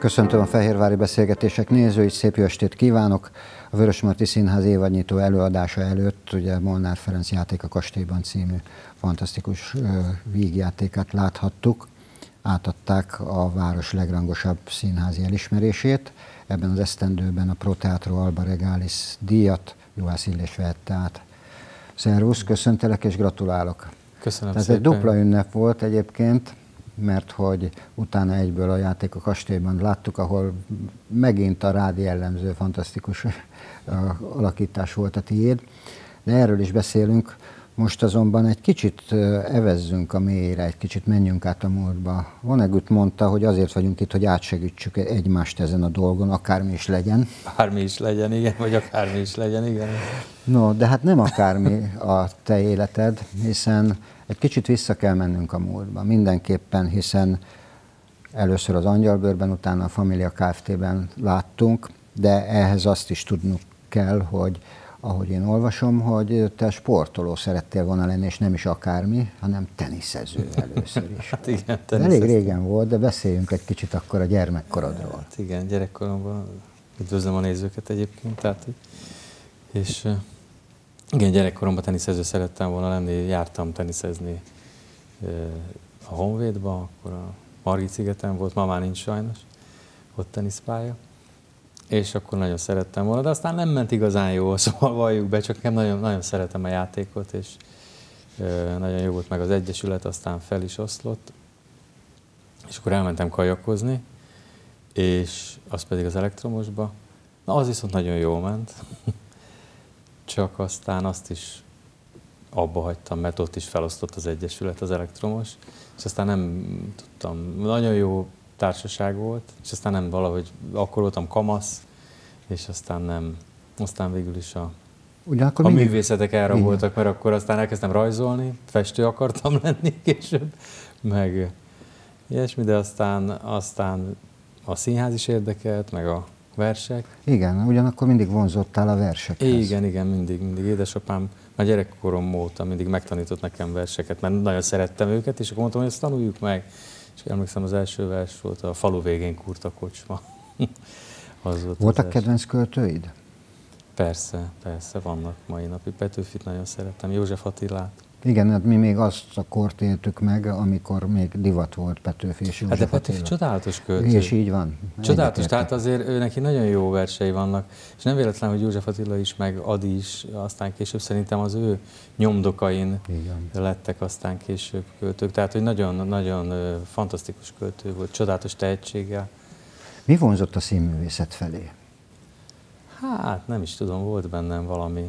Köszöntöm a Fehérvári Beszélgetések nézőit, szép jó estét kívánok! A Vörösmarty Színház évadnyitó előadása előtt ugye Molnár Ferenc Játék a kastélyban című fantasztikus vígjátékát láthattuk. Átadták a város legrangosabb színházi elismerését. Ebben az esztendőben a Pro Teatro Alba Regalis díjat Juhász Illés vehette át. Szervusz, köszöntelek és gratulálok! Köszönöm Ez szépen. egy dupla ünnep volt egyébként, mert hogy utána egyből a Játék a kastélyban láttuk, ahol megint a rád jellemző fantasztikus alakítás volt a tiéd. De erről is beszélünk. Most azonban egy kicsit evezzünk a mélyre, egy kicsit menjünk át a múltba. Vonnegut mondta, hogy azért vagyunk itt, hogy átsegítsük egymást ezen a dolgon, akármi is legyen. Bármi is legyen, igen, vagy akármi is legyen, igen. No, de hát nem akármi a te életed, hiszen egy kicsit vissza kell mennünk a múltba. Mindenképpen, hiszen először az Angyalbőrben, utána a Família Kft-ben láttunk, de ehhez azt is tudnunk kell, hogy ahogy én olvasom, hogy te sportoló szerettél volna lenni, és nem is akármi, hanem teniszező először is. Hát igen, elég régen volt, de beszéljünk egy kicsit akkor a gyermekkorodról. Hát igen, gyerekkoromban, üdvözlöm a nézőket egyébként, tehát, és igen, gyerekkoromban teniszező szerettem volna lenni, jártam teniszezni a Honvédba, akkor a Margit-szigeten volt, ma már nincs sajnos, ott teniszpálya. És akkor nagyon szerettem volna, de aztán nem ment igazán jól, szóval valljuk be, csak én nagyon, nagyon szeretem a játékot, és nagyon jó volt meg az egyesület, aztán fel is oszlott. És akkor elmentem kajakozni, és az pedig az elektromosba. Na, az viszont nagyon jól ment, csak aztán azt is abba hagytam, mert ott is felosztott az egyesület, az elektromos, és aztán nem tudtam, nagyon jó társaság volt, és aztán nem valahogy, akkor voltam kamasz, és aztán nem, aztán végül is a művészetek elraboltak, mert akkor aztán elkezdtem rajzolni, festő akartam lenni később, meg ilyesmi, de aztán a színház is érdekelt, meg a versek. Igen, ugyanakkor mindig vonzottál a versekhez. Igen, mindig. Édesapám már gyerekkorom óta mindig megtanított nekem verseket, mert nagyon szerettem őket, és akkor mondtam, hogy ezt tanuljuk meg. És emlékszem, az első vers volt, a falu végén kúrt a kocsma. Voltak kedvenc költőid? Persze, vannak mai napig. Petőfit nagyon szerettem, József Attilát. Igen, hát mi még azt a kort éltük meg, amikor még divat volt Petőfi és József Hát de Petőfi csodálatos költő. És így van. Csodálatos, tehát azért neki nagyon jó versei vannak, és nem véletlen, hogy József Attila is, meg Ady is, aztán később szerintem az ő nyomdokain lettek aztán később költők. Tehát, hogy nagyon fantasztikus költő volt, csodálatos tehetséggel. Mi vonzott a színművészet felé? Hát nem is tudom, volt bennem valami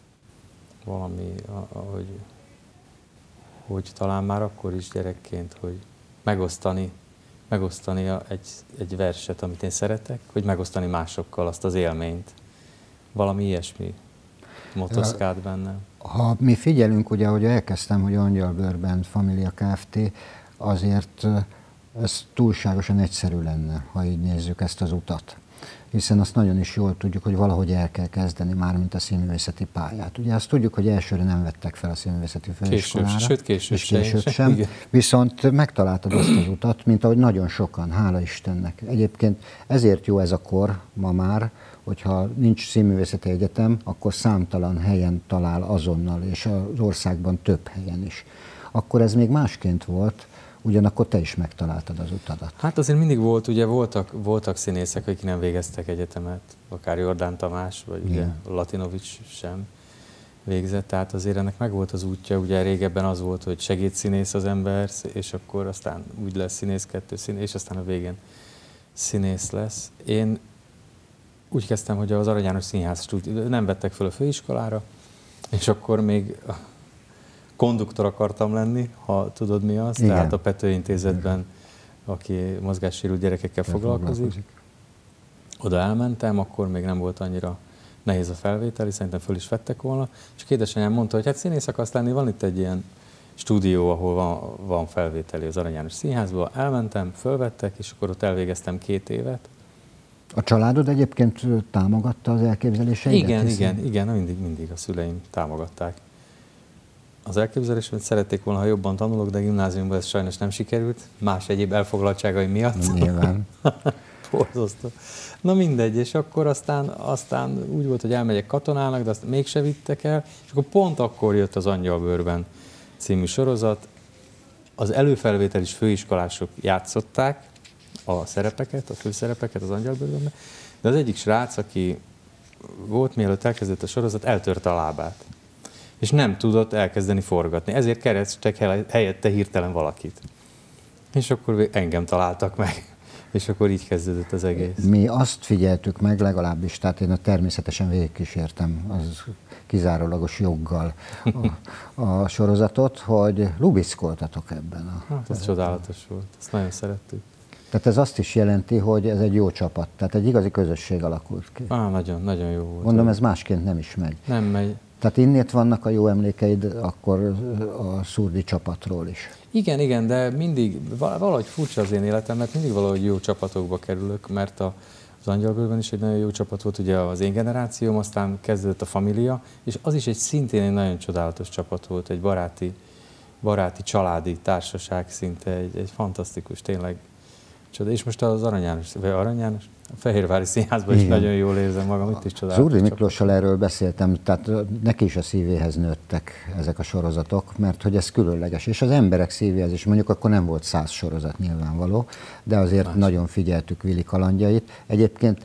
hogy talán már akkor is gyerekként, hogy megosztani egy verset, amit én szeretek, hogy megosztani másokkal azt az élményt. Valami ilyesmi motoszkált bennem. Ha mi figyelünk, ugye, ahogy elkezdtem, hogy Angyalbőrben Família Kft., azért ez túlságosan egyszerű lenne, ha így nézzük ezt az utat. Hiszen azt nagyon is jól tudjuk, hogy valahogy el kell kezdeni már, mint a színművészeti pályát. Ugye azt tudjuk, hogy elsőre nem vettek fel a színművészeti főiskolára. Később sem. Viszont megtaláltad azt az utat, mint ahogy nagyon sokan, hála Istennek. Egyébként ezért jó ez a kor ma már, hogyha nincs színművészeti egyetem, akkor számtalan helyen talál azonnal, és az országban több helyen is. Akkor ez még másként volt, ugyanakkor te is megtaláltad az utadat. Hát azért mindig volt, ugye voltak színészek, akik nem végeztek egyetemet, akár Jordán Tamás, vagy ugye Latinovics sem végzett, tehát azért ennek megvolt az útja, ugye régebben az volt, hogy segédszínész az ember, és akkor aztán úgy lesz színész, és aztán a végén színész lesz. Én úgy kezdtem, hogy az Arany János Színház nem vettek fel a főiskolára, és akkor még konduktor akartam lenni, ha tudod mi az, igen. Tehát a Pető Intézetben, aki mozgássérült gyerekekkel foglalkozik. Oda elmentem, akkor még nem volt annyira nehéz a felvétel, szerintem föl is vettek volna. Csak édesanyám mondta, hogy hát színész akarsz lenni, van itt egy ilyen stúdió, ahol van felvételi az Arany János Színházba. Elmentem, fölvettek, és akkor ott elvégeztem 2 évet. A családod egyébként támogatta az elképzeléseidet? Igen, mindig a szüleim támogatták. Az elképzelésemet szerették volna, ha jobban tanulok, de gimnáziumban ez sajnos nem sikerült, más egyéb elfoglaltságai miatt. Nyilván. Borzasztó. Na mindegy, és akkor aztán úgy volt, hogy elmegyek katonának, de azt mégse vittek el, és akkor pont akkor jött az Angyalbőrben című sorozat. Az előfelvétel is főiskolások játszották a szerepeket, a főszerepeket az Angyalbőrben, de az egyik srác, aki volt, mielőtt elkezdett a sorozat, eltörte a lábát, és nem tudott elkezdeni forgatni. Ezért kerestek helyette hirtelen valakit. És akkor engem találtak meg, és akkor így kezdődött az egész. Mi azt figyeltük meg legalábbis, tehát én természetesen végigkísértem az kizárólagos joggal a sorozatot, hogy lubiszkoltatok ebben. Hát ez csodálatos volt, ezt nagyon szerettük. Tehát ez azt is jelenti, hogy ez egy jó csapat, tehát egy igazi közösség alakult ki. Nagyon, nagyon jó volt. Mondom, ez másként nem is megy. Nem megy. Tehát innét vannak a jó emlékeid akkor a szurdi csapatról is. Igen, de mindig, valahogy furcsa az én életem, mert mindig valahogy jó csapatokba kerülök, mert az Angyalbőrben is egy nagyon jó csapat volt, ugye az én generációm, aztán kezdődött a Família, és az is szintén egy nagyon csodálatos csapat volt, egy baráti családi társaság, szinte egy fantasztikus, tényleg csoda. És most az Arany János, a Fehérvári Színházban is nagyon jól érzem magam, itt is csodálatos. Zurdi Miklóssal erről beszéltem, tehát neki is a szívéhez nőttek ezek a sorozatok, mert hogy ez különleges, és az emberek szívéhez is, mondjuk akkor nem volt 100 sorozat nyilvánvaló, de azért nagyon figyeltük Vili kalandjait. Egyébként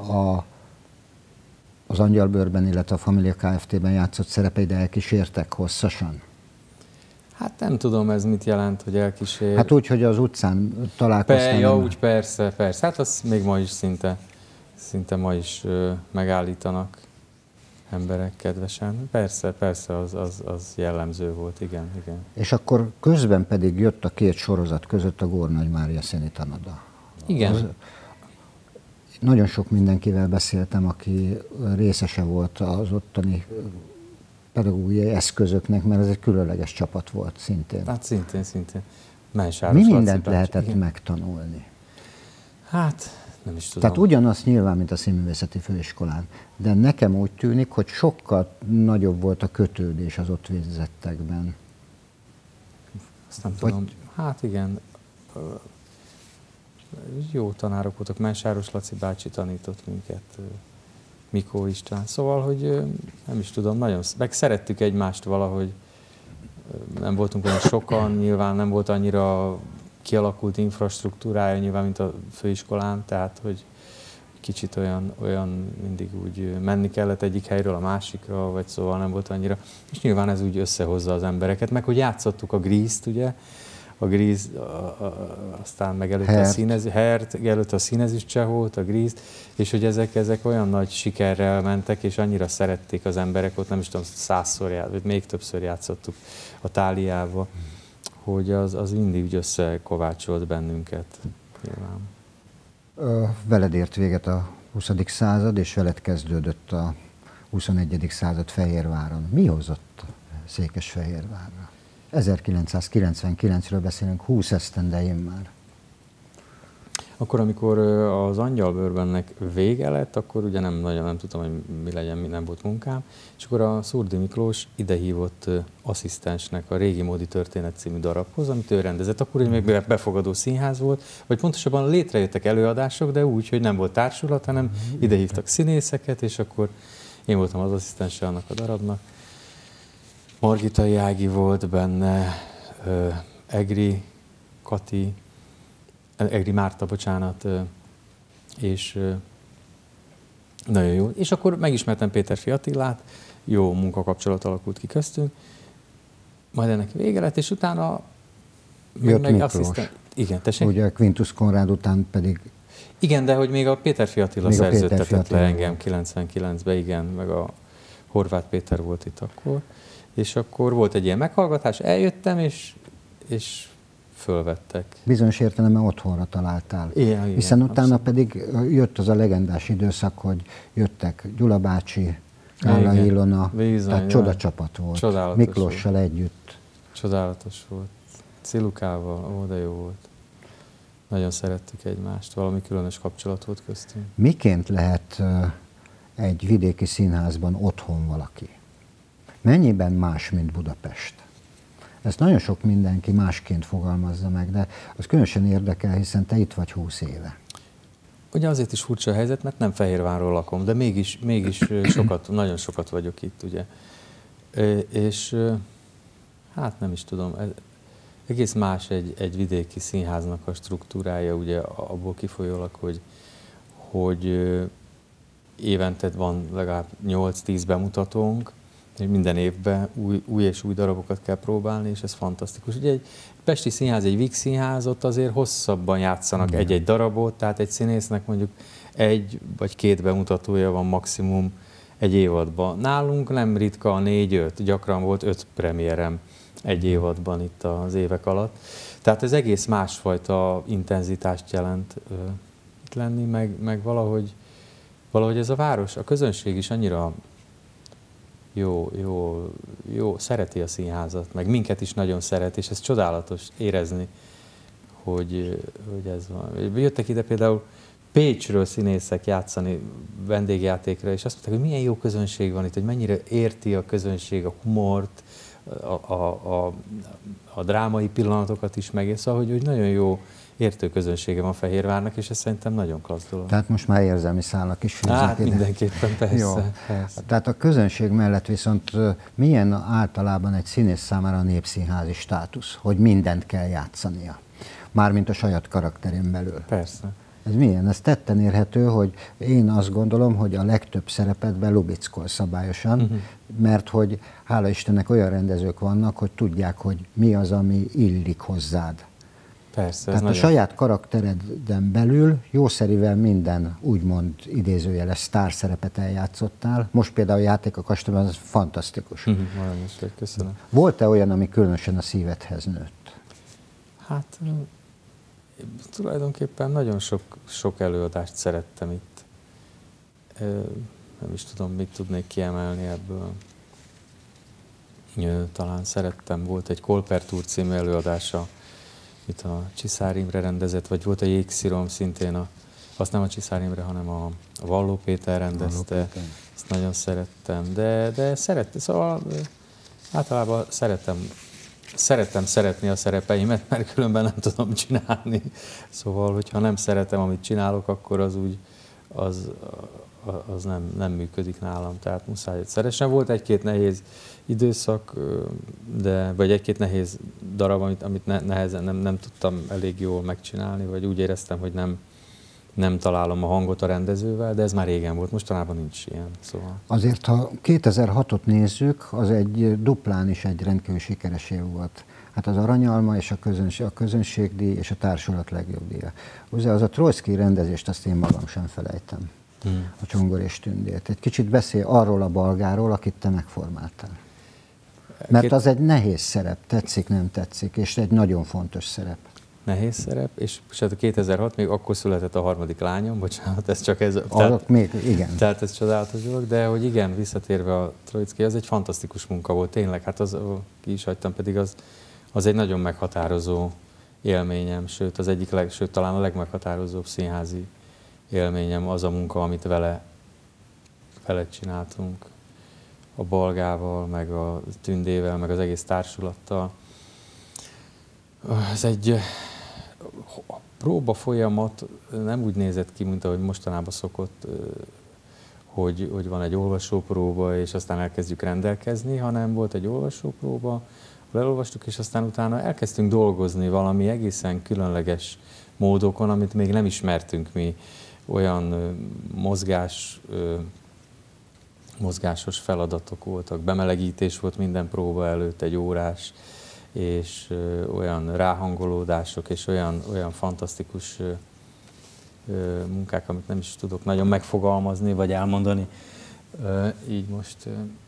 az Angyalbőrben, illetve a Família Kft-ben játszott szerepeid elkísértek hosszasan? Hát nem tudom, ez mit jelent, hogy elkísér. Hát úgy, hogy az utcán találkoztam. Ja, úgy persze. Hát azt még ma is szinte ma is megállítanak emberek kedvesen. Persze, az jellemző volt, igen. És akkor közben pedig jött a két sorozat között a Gór-Nagy Mária Színi Tanada. Igen. Nagyon sok mindenkivel beszéltem, aki részese volt az ottani pedagógiai eszközöknek, mert ez egy különleges csapat volt szintén. Hát szintén. Mi mindent lehetett megtanulni? Hát nem is tudom. Tehát ugyanaz nyilván, mint a Színművészeti Főiskolán, de nekem úgy tűnik, hogy sokkal nagyobb volt a kötődés az ott végzettekben. Azt nem tudom. Hát igen. Jó tanárok voltak. Mensáros Laci bácsi tanított minket, Mikó István. Szóval, hogy nem is tudom, nagyon meg szerettük egymást valahogy. Nem voltunk olyan sokan, nyilván nem volt annyira kialakult infrastruktúrája nyilván, mint a főiskolán, tehát hogy kicsit olyan mindig úgy menni kellett egyik helyről a másikra, vagy szóval nem volt annyira. És nyilván ez úgy összehozza az embereket, meg hogy játszottuk a Grízt, ugye, a Gríz, aztán meg előtte a Színezis Csehót, a Grízt, és hogy ezek olyan nagy sikerrel mentek, és annyira szerették az emberek, ott nem is tudom, 100-szor, vagy még többször játszottuk a Táliába, hogy az mindig úgy összekovácsolt bennünket. Nyilván. Veled ért véget a 20. század, és veled kezdődött a 21. század Fehérváron. Mi hozott Székesfehérvárra? 1999-ről beszélünk, 20 esztendején már. Akkor, amikor az Angyalbőrbennek vége lett, akkor ugye nem tudtam, hogy mi legyen, nem volt munkám, és akkor a Szurdi Miklós idehívott asszisztensnek a Régi Módi Történet című darabhoz, amit ő rendezett. Akkor még befogadó színház volt, vagy pontosabban létrejöttek előadások, de úgy, hogy nem volt társulat, hanem idehívtak színészeket, és akkor én voltam az asszisztense annak a darabnak. Margitai Ági volt benne, Egri Márta, bocsánat, és nagyon jó. És akkor megismertem Péterfi Attilát, jó munkakapcsolat alakult ki köztünk, majd ennek vége lett, és utána jött Miklós. Igen, tessék? Ugye a Quintus Konrád után pedig... Igen, de hogy még a Péterfi Attila szerződtetett le engem 99-ben, igen, meg a Horváth Péter volt itt akkor. És akkor volt egy ilyen meghallgatás, eljöttem, és fölvettek. Bizonyos értelemben otthonra találtál. Igen, hiszen utána pedig jött az a legendás időszak, hogy jöttek Gyula bácsi, Gála Ilona, tehát csodacsapat volt. Csodálatos Miklóssal volt. együtt. Csodálatos volt. Cilukával, de jó volt. Nagyon szerettük egymást, valami különös kapcsolat volt köztünk. Miként lehet egy vidéki színházban otthon valaki? Mennyiben más, mint Budapest? Ezt nagyon sok mindenki másként fogalmazza meg, de az különösen érdekel, hiszen te itt vagy 20 éve. ugye azért is furcsa a helyzet, mert nem Fehérvárról lakom, de mégis nagyon sokat vagyok itt, ugye. És hát nem is tudom, egész más egy vidéki színháznak a struktúrája, ugye abból kifolyólag, hogy évente van legalább 8-10 bemutatónk, és minden évben új és új darabokat kell próbálni, és ez fantasztikus. Ugye egy pesti színház, egy Víg színház, ott azért hosszabban játszanak egy-egy darabot, tehát egy színésznek mondjuk 1 vagy 2 bemutatója van maximum egy évadban. Nálunk nem ritka a 4-5, gyakran volt 5 premierem egy évadban itt az évek alatt. Tehát ez egész másfajta intenzitást jelent itt lenni, meg valahogy ez a város, a közönség is annyira jó, szereti a színházat, meg minket is nagyon szeret, és ez csodálatos érezni, hogy ez van. Jöttek ide például Pécsről színészek játszani vendégjátékra, és azt mondták, hogy milyen jó közönség van itt, hogy mennyire érti a közönség a humort, a drámai pillanatokat is meg, szóval, hogy nagyon jó értő közönsége van Fehérvárnak, és ez szerintem nagyon klassz dolog. Tehát most már érzelmi szálak is fűznek Hát mindenképpen, persze, Jó. persze. Tehát a közönség mellett viszont milyen általában egy színész számára a népszínházi státusz, hogy mindent kell játszania, mármint a saját karakterén belül? Persze. Ez milyen? Ez tetten érhető, hogy én azt gondolom, hogy a legtöbb szerepedben lubickol szabályosan, mert hogy hála Istennek olyan rendezők vannak, hogy tudják, hogy mi az, ami illik hozzád. Persze, tehát a saját karaktereden belül jószerivel minden úgymond idézőjeles sztárszerepet eljátszottál. Most például a Játék a kastélyban, ez fantasztikus. Köszönöm. Volt-e olyan, ami különösen a szívedhez nőtt? Hát tulajdonképpen nagyon sok előadást szerettem itt. Nem is tudom, mit tudnék kiemelni ebből. Talán szerettem, volt egy Kolpertúr című előadása, itt a Csiszár Imre rendezett, vagy volt a Jégszírom szintén, azt nem a Csiszár Imre, hanem a Valló Péter rendezte, ezt nagyon szerettem, de szóval általában szeretem szeretni a szerepeimet, mert különben nem tudom csinálni. Szóval, hogyha nem szeretem, amit csinálok, akkor az nem működik nálam, tehát muszáj, hogy szeressem. Volt egy-két nehéz időszak, vagy egy-két nehéz darab, amit nehezen nem tudtam elég jól megcsinálni, vagy úgy éreztem, hogy nem találom a hangot a rendezővel, de ez már régen volt, mostanában nincs ilyen. Szóval. Azért, ha 2006-ot nézzük, az egy duplán is egy rendkívül sikeres év volt. Hát az Aranyalma és a közönségdíj és a társulat legjobb díja. Ugye az a Trojszky rendezést azt én magam sem felejtem. A Csongor és Tündért. Egy kicsit beszél arról a Balgáról, akit te megformáltál. Mert az egy nehéz szerep, tetszik, nem tetszik, és egy nagyon fontos szerep. Nehéz szerep, és hát a 2006 még akkor született a harmadik lányom, bocsánat, ez csak ez. Igen. Tehát ez csodálatos dolog, de hogy igen, visszatérve a Trojszky, az egy fantasztikus munka volt, tényleg, hát ki is hagytam, pedig az egy nagyon meghatározó élményem, sőt talán a legmeghatározóbb színházi élményem az a munka, amit vele csináltunk. A Balgával, meg a Tündével, meg az egész társulattal. Ez egy próba folyamat nem úgy nézett ki, mint ahogy mostanában szokott, hogy van egy olvasópróba, és aztán elkezdjük rendelkezni, hanem volt egy olvasópróba, elolvastuk, és aztán utána elkezdtünk dolgozni valami egészen különleges módokon, amit még nem ismertünk mi. Olyan mozgásos feladatok voltak, bemelegítés volt minden próba előtt, egy órás, és olyan ráhangolódások, és olyan fantasztikus munkák, amit nem is tudok nagyon megfogalmazni, vagy elmondani. Így most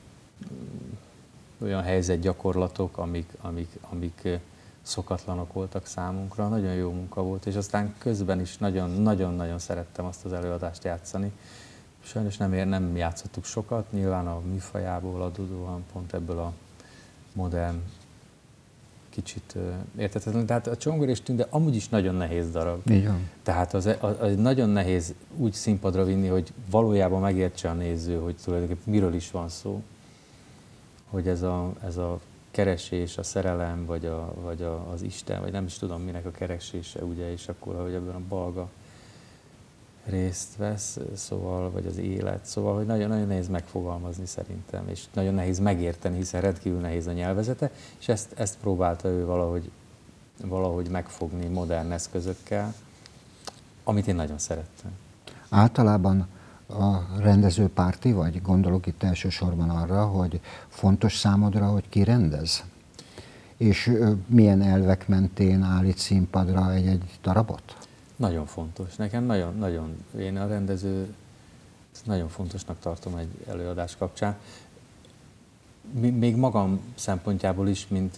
olyan helyzetgyakorlatok, amik szokatlanok voltak számunkra, nagyon jó munka volt, és aztán közben is nagyon-nagyon szerettem azt az előadást játszani. Sajnos nem játszottuk sokat, nyilván a műfajából adódóan, pont ebből a modern, kicsit érthetetlen. Tehát a Csongor és Tünde amúgy is nagyon nehéz darab. Igen. Tehát az nagyon nehéz úgy színpadra vinni, hogy valójában megértse a néző, hogy tulajdonképpen miről is van szó. Hogy ez a keresés, a szerelem, vagy az Isten, vagy nem is tudom minek a keresése, ugye, és akkor, hogy ebben a Balga részt vesz, szóval, vagy az élet, szóval, hogy nagyon-nagyon nehéz megfogalmazni szerintem, és nagyon nehéz megérteni, hiszen rendkívül nehéz a nyelvezete, és ezt próbálta ő valahogy megfogni modern eszközökkel, amit én nagyon szerettem. Általában a rendező párti, vagy gondolok itt elsősorban arra, hogy fontos számodra, hogy ki rendez? És milyen elvek mentén állít színpadra egy darabot? Nagyon fontos. Nekem nagyon, én a rendező nagyon fontosnak tartom egy előadás kapcsán. Még magam szempontjából is, mint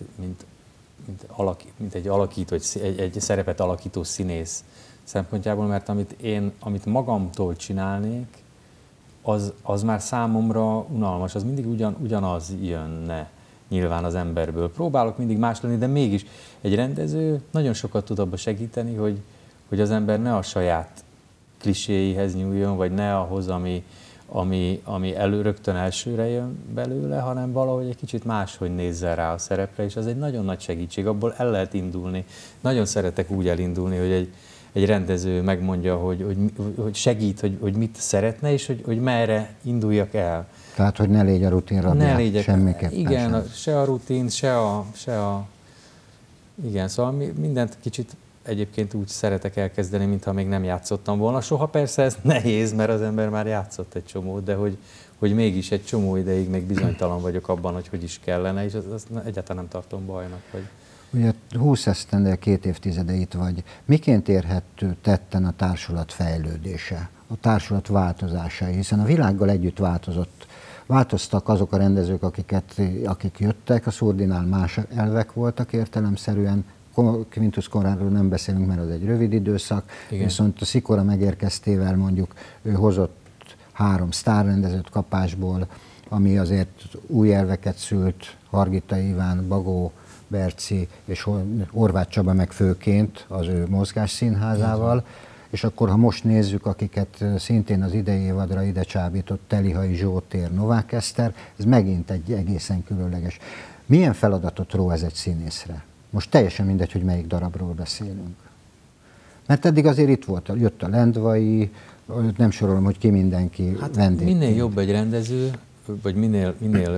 egy alakító, egy szerepet alakító színész szempontjából, mert amit magamtól csinálnék, az már számomra unalmas, az mindig ugyanaz jönne nyilván az emberből. Próbálok mindig más lenni, de mégis egy rendező nagyon sokat tud abba segíteni, hogy az ember ne a saját kliséihez nyúljon, vagy ne ahhoz, ami rögtön elsőre jön belőle, hanem valahogy egy kicsit máshogy nézzen rá a szerepre, és az egy nagyon nagy segítség, abból el lehet indulni. Nagyon szeretek úgy elindulni, hogy egy rendező megmondja, hogy segít, hogy mit szeretne, és hogy merre induljak el. Tehát, hogy ne légy a rutin rabja, semmiképpen igen, sem. se a rutin, igen, szóval mindent kicsit egyébként úgy szeretek elkezdeni, mintha még nem játszottam volna. Soha persze ez nehéz, mert az ember már játszott egy csomót, de hogy mégis egy csomó ideig még bizonytalan vagyok abban, hogy is kellene, és azt egyáltalán nem tartom bajnak. Ugye 20 esztendel, 2 évtizede itt vagy. Miként érhető tetten a társulat fejlődése, a társulat változásai, hiszen a világgal együtt változtak azok a rendezők, akik jöttek, a Szurdinál más elvek voltak értelemszerűen, Quintus Conradról nem beszélünk, mert az egy rövid időszak, igen. Viszont a Szikora megérkeztével mondjuk ő hozott 3 sztárrendezőt kapásból, ami azért új elveket szült, Hargita Iván, Bagó Berci és Horváth Csaba meg főként az ő Mozgásszínházával. Igen. És akkor, ha most nézzük, akiket szintén az idei évadra ide csábított Telihai Zsótér, Novák Eszter, ez megint egy egészen különleges. Milyen feladatot ró ez egy színészre? Most teljesen mindegy, hogy melyik darabról beszélünk. Mert eddig azért itt volt, jött a Lendvai, nem sorolom, hogy ki mindenki vendég. Minél jobb egy rendező, vagy minél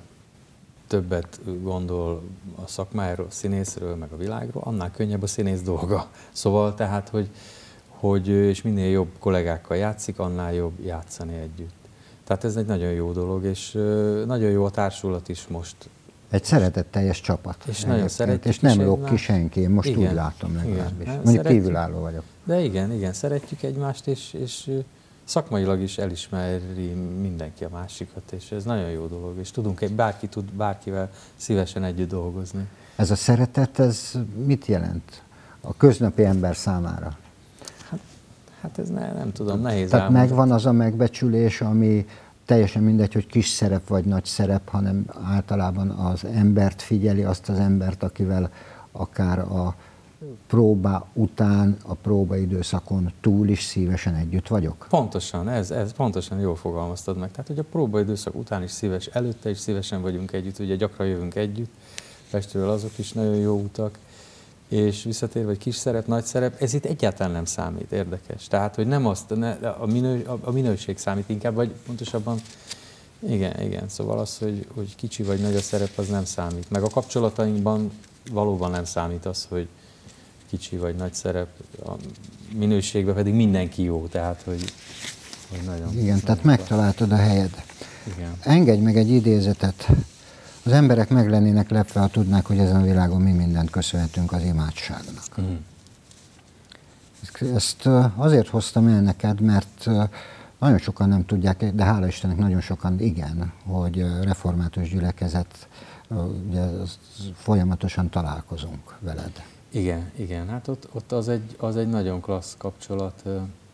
többet gondol a szakmájáról, a színészről, meg a világról, annál könnyebb a színész dolga. Szóval tehát, hogy és minél jobb kollégákkal játszik, annál jobb játszani együtt. Tehát ez egy nagyon jó dolog, és nagyon jó a társulat is most. Egy szeretetteljes csapat. És nagyon szeretjük. És nem lóg ki senki, én most igen, úgy látom legalábbis. Mondjuk kívülálló vagyok. De igen, szeretjük egymást, és szakmailag is elismeri mindenki a másikat, és ez nagyon jó dolog, és bárki tud bárkivel szívesen együtt dolgozni. Ez a szeretet, ez mit jelent a köznapi ember számára? Hát ez nem tudom, nehéz Tehát megvan az a megbecsülés, ami teljesen mindegy, hogy kis szerep vagy nagy szerep, hanem általában az embert figyeli, azt az embert, akivel akár a próba után, a próbaidőszakon túl is szívesen együtt vagyok? Pontosan, ez pontosan jól fogalmaztad meg. Tehát, hogy a próbaidőszak után is előtte is szívesen vagyunk együtt, ugye gyakran jövünk együtt, Pestről azok is nagyon jó utak, és visszatérve, hogy kis szerep, nagy szerep, ez itt egyáltalán nem számít, érdekes. Tehát, hogy nem a minőség számít inkább, vagy pontosabban, igen, szóval az, hogy kicsi vagy nagy a szerep, az nem számít. Meg a kapcsolatainkban valóban nem számít az, hogy kicsi vagy nagy szerep, a minőségben pedig mindenki jó, tehát, hogy nagyon... Igen, tehát megtaláltad a helyed. Igen. Engedj meg egy idézetet. Az emberek meg lennének lepve, ha tudnák, hogy ezen a világon mi mindent köszönhetünk az imádságnak. Mm. Ezt azért hoztam el neked, mert nagyon sokan nem tudják, de hála Istennek nagyon sokan igen, hogy református gyülekezet, ugye folyamatosan találkozunk veled. Igen, hát ott az egy nagyon klassz kapcsolat.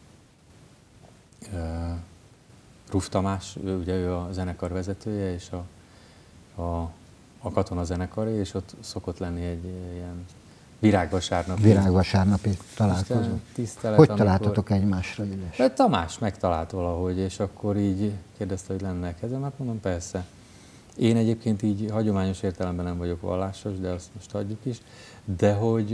Ruf Tamás, ugye ő a zenekar vezetője, és a Katona zenekaré, és ott szokott lenni egy ilyen virágvasárnapi találkozó. Hogy találtatok egymásra ügyes? Tamás megtalált valahogy, és akkor így kérdezte, hogy lenne kezem, hát mondom, persze. Én egyébként így hagyományos értelemben nem vagyok vallásos, de azt most adjuk is, de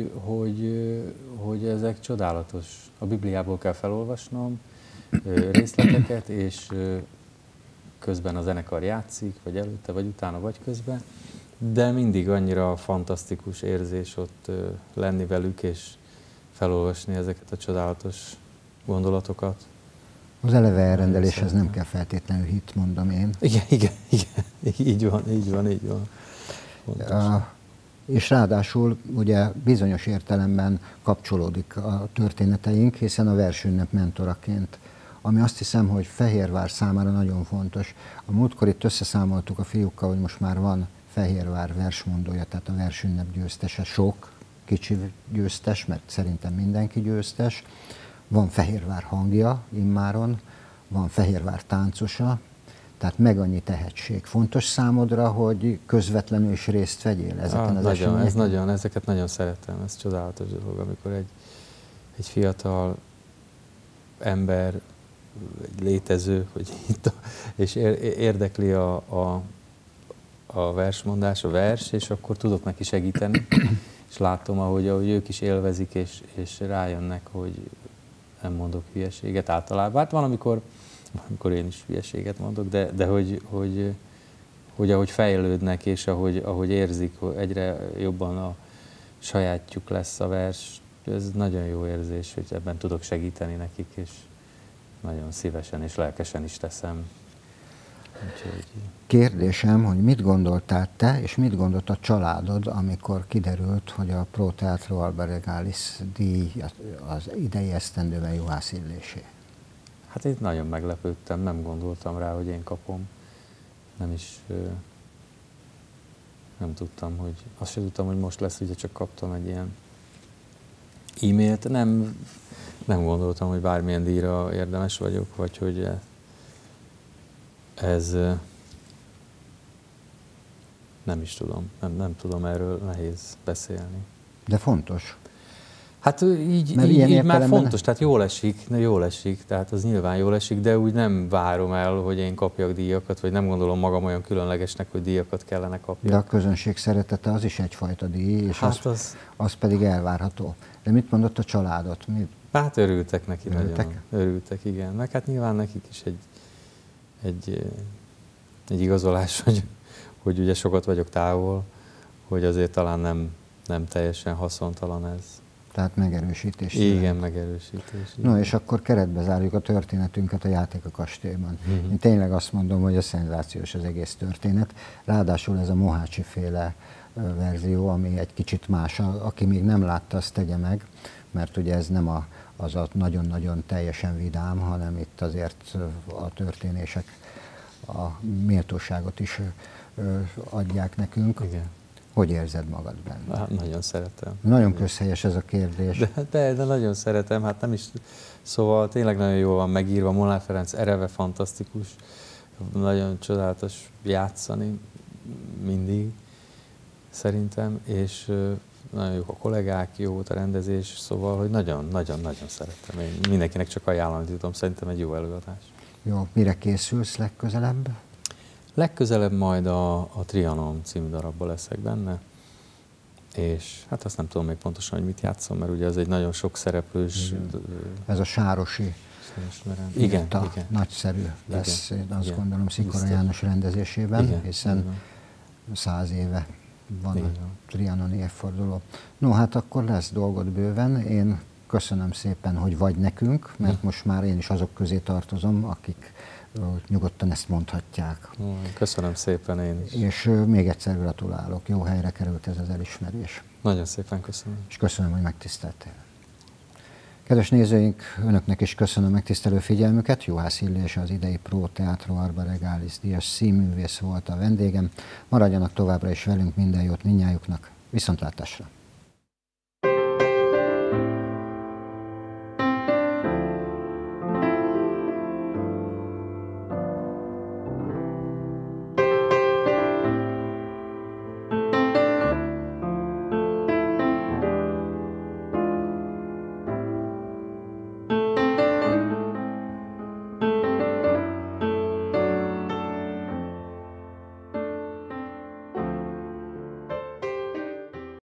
hogy ezek csodálatos. A Bibliából kell felolvasnom részleteket, és közben a zenekar játszik, vagy előtte, vagy utána, vagy közben, de mindig annyira fantasztikus érzés ott lenni velük, és felolvasni ezeket a csodálatos gondolatokat. Az eleve elrendeléshez nem kell feltétlenül hit, mondom én. Igen, így van. És ráadásul ugye bizonyos értelemben kapcsolódik a történeteink, hiszen a versünnep mentoraként, ami azt hiszem, hogy Fehérvár számára nagyon fontos. A múltkor itt összeszámoltuk a fiúkkal, hogy most már van Fehérvár versmondója, tehát a versünnep győztese, sok kicsi győztes, mert szerintem mindenki győztes. Van Fehérvár hangja immáron, van Fehérvár táncosa, tehát meg annyi tehetség. Fontos számodra, hogy közvetlenül is részt vegyél ezeken az eseményeken? Ezeket nagyon szeretem, ez csodálatos dolog, amikor egy fiatal ember, egy létező, és érdekli a versmondás, a vers, és akkor tudok neki segíteni, és látom, ahogy ők is élvezik, és rájönnek, hogy nem mondok hülyeséget általában. Hát van, amikor én is hülyeséget mondok, de hogy ahogy fejlődnek, és ahogy érzik, hogy egyre jobban a sajátjuk lesz a vers, ez nagyon jó érzés, hogy ebben tudok segíteni nekik, és nagyon szívesen és lelkesen is teszem. Úgyhogy... Kérdésem, hogy mit gondoltál te, és mit gondolt a családod, amikor kiderült, hogy a Pro Teatro Alba Regalis díj az idei esztendőben Juhász Illésé? Hát én nagyon meglepődtem, nem gondoltam rá, hogy én kapom. Nem tudtam, azt sem tudtam, hogy most lesz, ugye csak kaptam egy ilyen e-mailt. Nem gondoltam, hogy bármilyen díjra érdemes vagyok, vagy hogy ez nem is tudom, nem tudom, erről nehéz beszélni. De fontos. Hát így már fontos, tehát jól esik, tehát az nyilván jól esik, de úgy nem várom el, hogy én kapjak díjakat, vagy nem gondolom magam olyan különlegesnek, hogy díjakat kellene kapjak. De a közönség szeretete az is egyfajta díj, és hát az pedig elvárható. De mit mondott a családot? Hát örültek neki nagyon. Örültek, igen. Meg hát nyilván nekik is egy igazolás, hogy ugye sokat vagyok távol, hogy azért talán nem teljesen haszontalan ez. Tehát megerősítés. Igen, megerősítés. No, és akkor keretbe zárjuk a történetünket a Játék a kastélyban. Én tényleg azt mondom, hogy a szenzációs az egész történet. Ráadásul ez a Mohácsi féle verzió, ami egy kicsit más. Aki még nem látta, azt tegye meg, mert ugye ez nem az a nagyon-nagyon teljesen vidám, hanem itt azért a történések a méltóságot is adják nekünk. Igen. Hogy érzed magad benne? Hát, nagyon szeretem. Nagyon közhelyes ez a kérdés. De nagyon szeretem, hát nem is. Szóval tényleg nagyon jól van megírva, Molnár Ferenc ereve fantasztikus, nagyon csodálatos játszani mindig, szerintem, és nagyon jók a kollégák, jó volt a rendezés, szóval, hogy nagyon-nagyon szeretem. Én mindenkinek csak ajánlani tudom, szerintem egy jó előadás. Jó, mire készülsz legközelebb? Legközelebb majd a Trianon című darabban leszek benne, és hát azt nem tudom még pontosan, hogy mit játszom, mert ugye ez egy nagyon sok szereplős... Ez a Sárosi igen. nagyszerű lesz, azt gondolom, Szikora János rendezésében, hiszen 100 éve van a trianoni évforduló. No, hát akkor lesz dolgod bőven. Én köszönöm szépen, hogy vagy nekünk, mert most már én is azok közé tartozom, akik nyugodtan ezt mondhatják. Köszönöm szépen én is. És még egyszer gratulálok. Jó helyre került ez az elismerés. Nagyon szépen köszönöm. És köszönöm, hogy megtiszteltél. Kedves nézőink, önöknek is köszönöm megtisztelő figyelmüket. Juhász Illés, az idei Pro Teatro Alba Regalis díjas színművész volt a vendégem. Maradjanak továbbra is velünk, minden jót mindnyájuknak. Viszontlátásra!